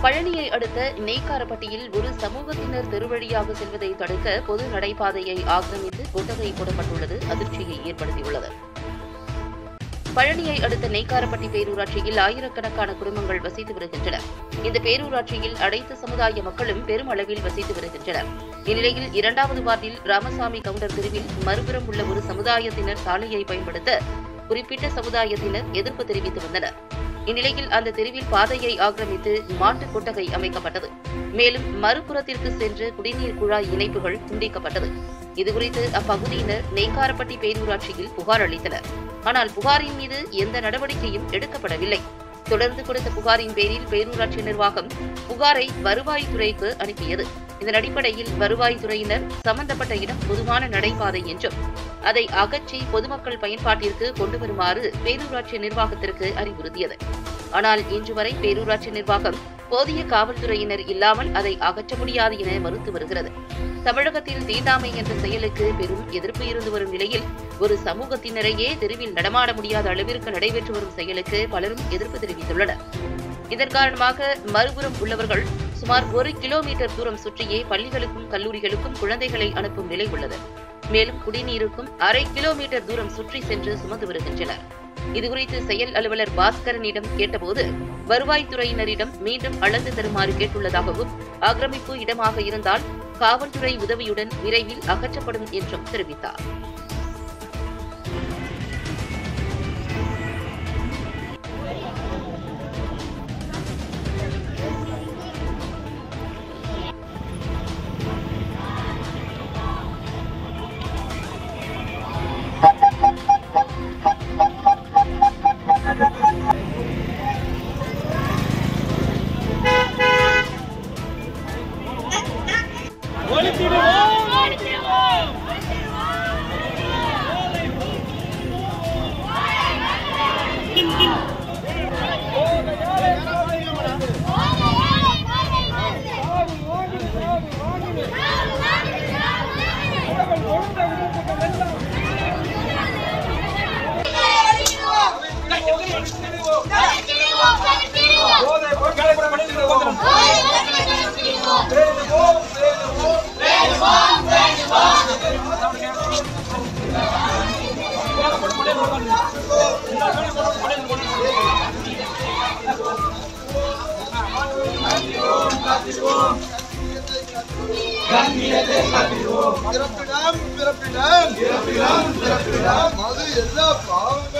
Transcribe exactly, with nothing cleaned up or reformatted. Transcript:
பழனியை அடுத்த நெய்க்காரப்பட்டியில் ஒரு சமூகத்தினர் தெருவழியாக செல்வதை தடுக்க பொது நடைபாதையை ஆக்கிரமித்து கொட்டகை போடப்பட்டுள்ளது அதிர்ச்சியை ஏற்படுத்தியுள்ளது. பழனியை அடுத்த நெய்க்காரப்பட்டி பேரூராட்சியில் ஆயிரக்கணக்கான குடும்பங்கள் வசித்து வருகின்றன. இந்த பேரூராட்சியில் அனைத்து சமுதாய மக்களும் பெருமளவில் வசித்து வருகின்றனர். இந்நிலையில் இரண்டாவது வார்டில் ராமசாமி கவுண்டர் தெருவில் மறுபுறம் உள்ள ஒரு சமுதாயத்தினர் சாலையை பயன்படுத்த குறிப்பிட்ட சமுதாயத்தினர் எதிர்ப்பு தெரிவித்து வந்தனர். இந்நிலையில் அந்த தெருவில் பாதையை ஆக்கிரமித்து மாட்டு கொட்டகை அமைக்கப்பட்டது. மேலும் மறுபுறத்திற்கு சென்று குடிநீர் குழாய் இணைப்புகள் துண்டிக்கப்பட்டது. இதுகுறித்து அப்பகுதியினர் நெய்க்காரப்பட்டி பேரூராட்சியில் புகார் அளித்தனர். ஆனால் புகாரின் மீது எந்த நடவடிக்கையும் எடுக்கப்படவில்லை. தொடர்ந்து கொடுத்த புகாரின் பேரில் பேரூராட்சி நிர்வாகம் புகாரை வருவாய்த்துறைக்கு அனுப்பியது. இதன் அடிப்படையில் வருவாய்த்துறையினர் சம்பந்தப்பட்ட இடம் பொதுவான நடைபாதை என்றும் அதை அகற்றி பொதுமக்கள் பயன்பாட்டிற்கு கொண்டு வருமாறு பேரூராட்சி நிர்வாகத்திற்கு அறிவுறுத்தியது. ஆனால் இன்று வரை பேரூராட்சி நிர்வாகம் போதிய காவல்துறையினர் இல்லாமல் அதை அகற்ற முடியாது என மறுத்து வருகிறது. தமிழகத்தில் தீண்டாமை என்ற செயலுக்கு பெரும் எதிர்ப்பு இருந்து வரும் நிலையில் ஒரு சமூகத்தினரையே தெருவில் நடமாட முடியாத அளவிற்கு நடைபெற்று வரும் செயலுக்கு பலரும் எதிர்ப்பு தெரிவித்துள்ளனர். இதன் காரணமாக மறுபுறம் உள்ளவர்கள் சுமார் ஒரு கிலோமீட்டர் தூரம் சுற்றியே பள்ளிகளுக்கும் கல்லூரிகளுக்கும் குழந்தைகளை அனுப்பும் நிலை உள்ளது. மேலும் குடிநீருக்கும் அரை கிலோமீட்டர் தூரம் சுற்றி சென்று சுமந்து வருகின்றனர். இதுகுறித்து செயல் அலுவலர் பாஸ்கரனிடம் கேட்டபோது வருவாய்த்துறையினரிடம் மீண்டும் அளந்து தருமாறு கேட்டுள்ளதாகவும் ஆக்கிரமிப்பு இடமாக இருந்தால் காவல்துறை உதவியுடன் விரைவில் அகற்றப்படும் என்றும் தெரிவித்தார். பிறப்பிடம் பிறப்பிடம் பிறப்பிடம் பிறப்பிடம் அது எல்லா பாவம்